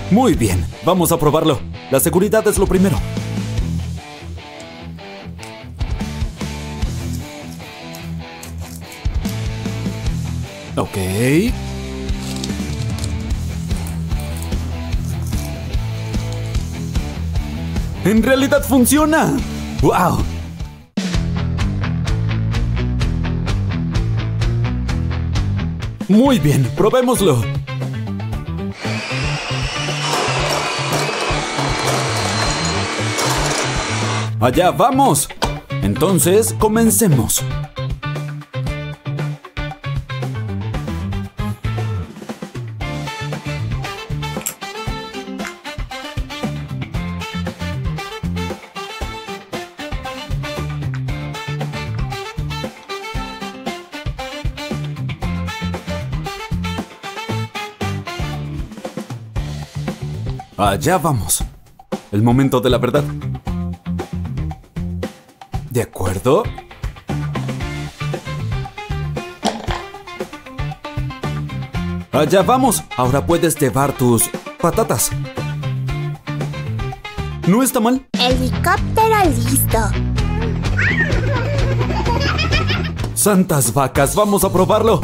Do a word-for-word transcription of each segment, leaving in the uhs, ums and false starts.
Muy bien, vamos a probarlo. La seguridad es lo primero. Ok. ¡En realidad funciona! ¡Wow! Muy bien, probémoslo. ¡Allá vamos! Entonces, comencemos. Allá vamos. El momento de la verdad. ¿De acuerdo? Allá vamos. Ahora puedes llevar tus patatas. No está mal. Helicóptero listo. Santas vacas, vamos a probarlo.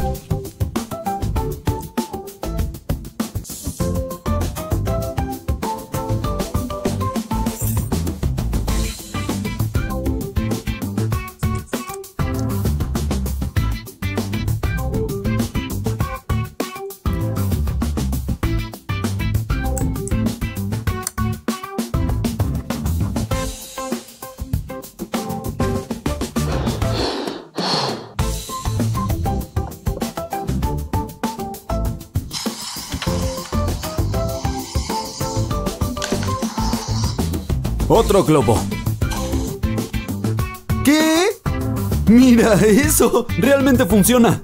Otro globo. ¿Qué? ¡Mira eso! ¡Realmente funciona!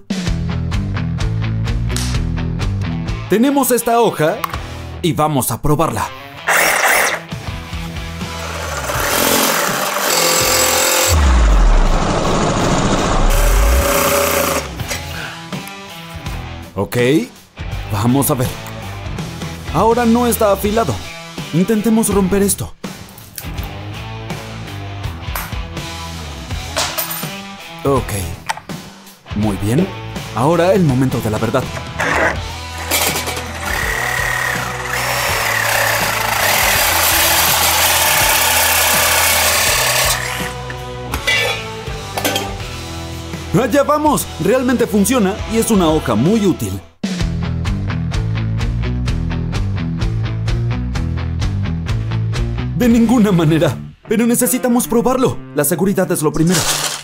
Tenemos esta hoja y vamos a probarla. Ok, vamos a ver. Ahora no está afilado. Intentemos romper esto. Ok. Muy bien. Ahora el momento de la verdad. ¡Allá vamos! Realmente funciona y es una hoja muy útil. De ninguna manera. Pero necesitamos probarlo. La seguridad es lo primero.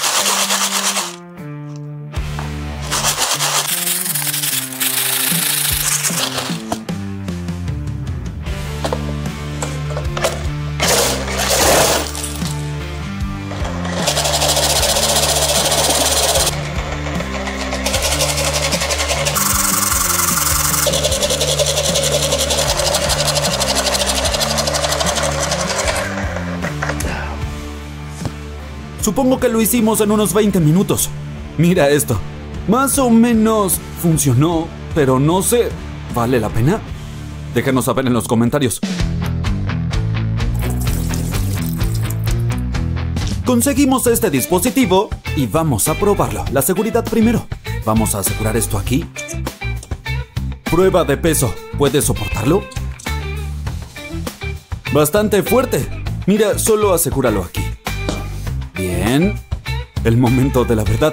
Supongo que lo hicimos en unos veinte minutos. Mira esto. Más o menos funcionó, pero no sé. ¿Vale la pena? Déjanos saber en los comentarios. Conseguimos este dispositivo y vamos a probarlo. La seguridad primero. Vamos a asegurar esto aquí. Prueba de peso. ¿Puedes soportarlo? Bastante fuerte. Mira, solo asegúralo aquí. Bien. El momento de la verdad.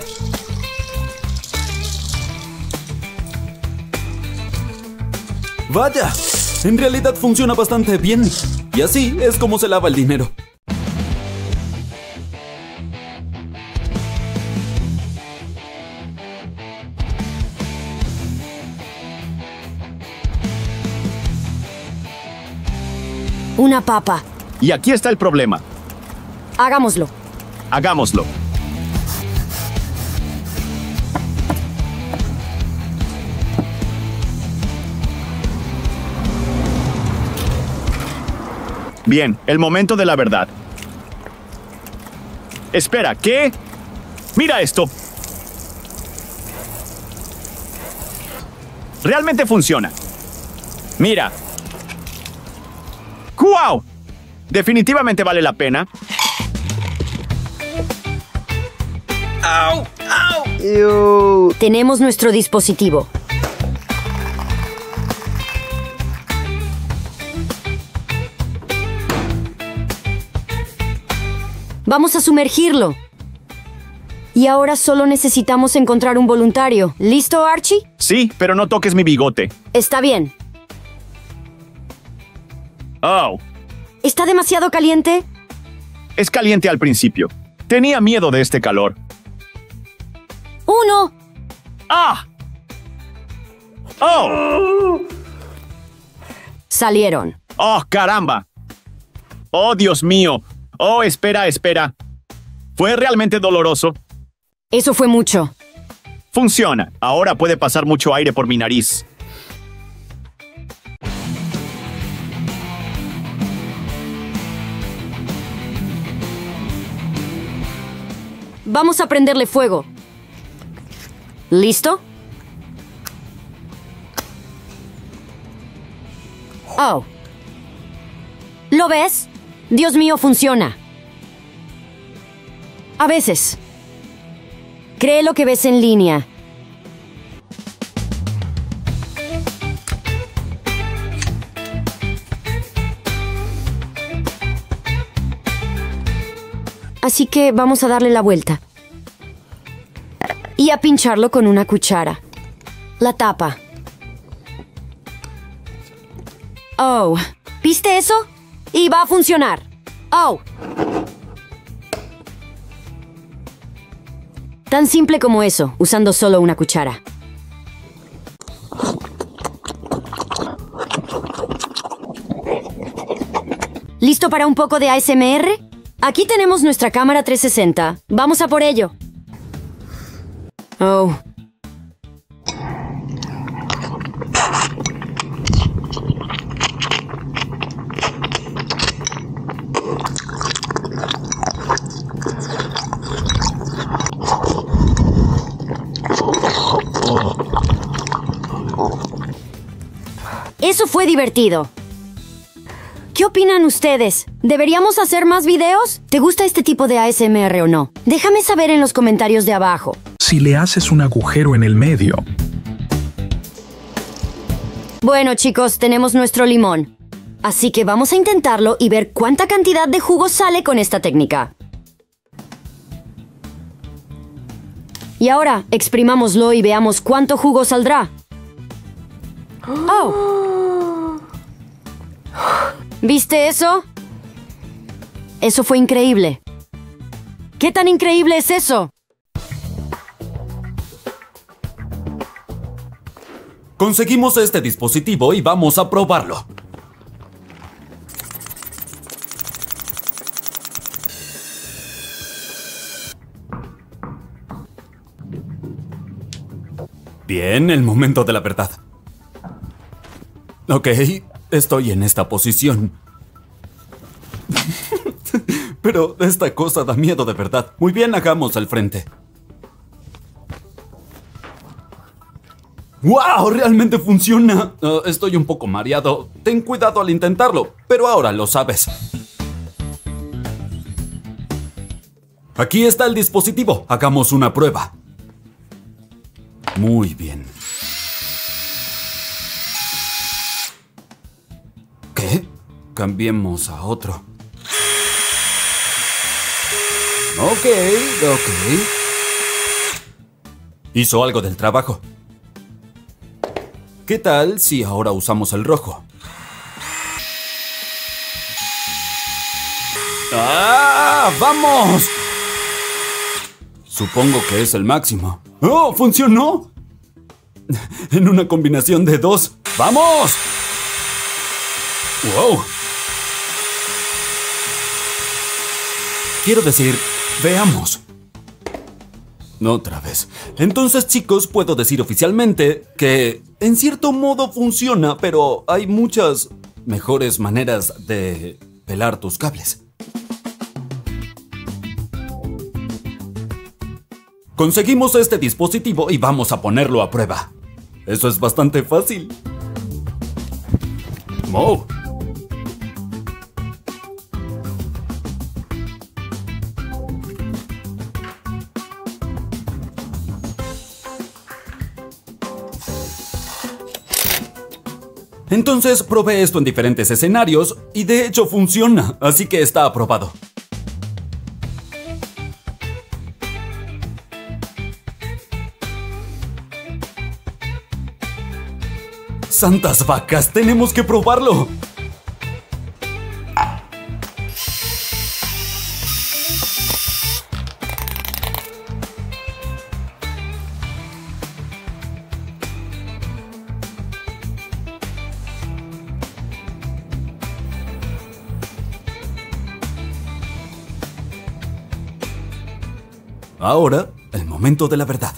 ¡Vaya! En realidad funciona bastante bien. Y así es como se lava el dinero. Una papa. Y aquí está el problema. Hagámoslo. Hagámoslo. Bien, el momento de la verdad. Espera, ¿qué? Mira esto. Realmente funciona. Mira. ¡Guau! Definitivamente vale la pena. ¡Au! ¡Au! Tenemos nuestro dispositivo. Vamos a sumergirlo. Y ahora solo necesitamos encontrar un voluntario. ¿Listo, Archie? Sí, pero no toques mi bigote. Está bien. Oh, ¿Está demasiado caliente? es caliente al principio. Tenía miedo de este calor. ¡Uno! ¡Ah! ¡Oh! Salieron. ¡Oh, caramba! ¡Oh, Dios mío! ¡Oh, espera, espera! ¿Fue realmente doloroso? Eso fue mucho. Funciona. Ahora puede pasar mucho aire por mi nariz. Vamos a prenderle fuego. ¿Listo? Oh. ¿Lo ves? Dios mío, funciona. A veces. Cree lo que ves en línea. Así que vamos a darle la vuelta. Y a pincharlo con una cuchara. La tapa. Oh, ¿viste eso? Y va a funcionar. Oh. Tan simple como eso, usando solo una cuchara. ¿Listo para un poco de A S M R? Aquí tenemos nuestra cámara trescientos sesenta. Vamos a por ello. Oh. Eso fue divertido. ¿Qué opinan ustedes? ¿Deberíamos hacer más videos? ¿Te gusta este tipo de A S M R o no? Déjame saber en los comentarios de abajo. Si le haces un agujero en el medio. Bueno, chicos, tenemos nuestro limón. Así que vamos a intentarlo y ver cuánta cantidad de jugo sale con esta técnica. Y ahora, exprimámoslo y veamos cuánto jugo saldrá. ¡Oh! ¿Viste eso? Eso fue increíble. ¿Qué tan increíble es eso? Conseguimos este dispositivo y vamos a probarlo. Bien, el momento de la verdad. Ok, estoy en esta posición. Pero esta cosa da miedo de verdad. Muy bien, hagamos al frente. ¡Wow! ¡Realmente funciona! Uh, estoy un poco mareado. Ten cuidado al intentarlo, pero ahora lo sabes. Aquí está el dispositivo. Hagamos una prueba. Muy bien. ¿Qué? Cambiemos a otro. Ok, ok. Hizo algo del trabajo. ¿Qué tal si ahora usamos el rojo? ¡Ah! ¡Vamos! Supongo que es el máximo. ¡Oh! ¡Funcionó! En una combinación de dos. ¡Vamos! ¡Wow! Quiero decir, veamos. Otra vez. Entonces, chicos, puedo decir oficialmente que en cierto modo funciona, pero hay muchas mejores maneras de pelar tus cables. Conseguimos este dispositivo y vamos a ponerlo a prueba. Eso es bastante fácil. ¡Wow! Entonces probé esto en diferentes escenarios y de hecho funciona, así que está aprobado. ¡Santas vacas! ¡Tenemos que probarlo! Ahora, el momento de la verdad.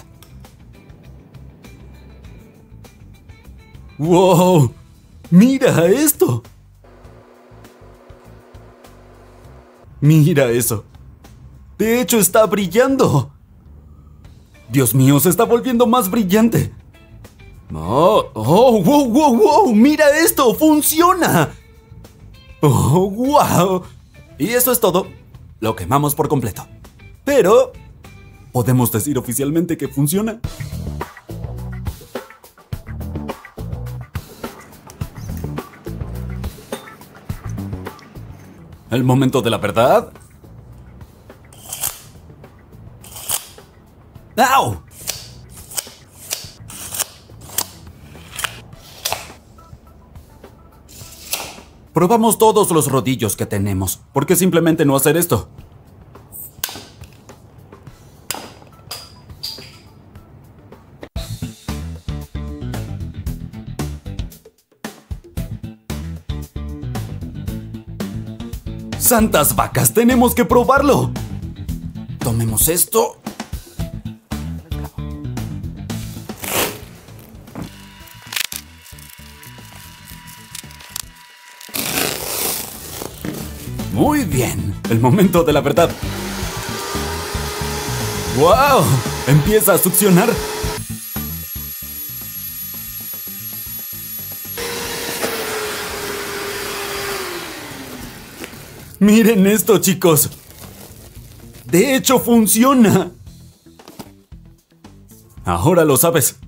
¡Wow! ¡Mira esto! ¡Mira eso! De hecho, está brillando. Dios mío, se está volviendo más brillante. ¡Oh! ¡Oh! ¡Wow! ¡Wow! ¡Wow! ¡Mira esto! ¡Funciona! ¡Oh! ¡Wow! Y eso es todo. Lo quemamos por completo. Pero ¿podemos decir oficialmente que funciona? El momento de la verdad. ¡Au! Probamos todos los rodillos que tenemos. ¿Por qué simplemente no hacer esto? ¡Santas vacas! ¡Tenemos que probarlo! Tomemos esto. Muy bien. El momento de la verdad. ¡Wow! Empieza a succionar. Miren esto, chicos. De hecho, funciona. Ahora lo sabes.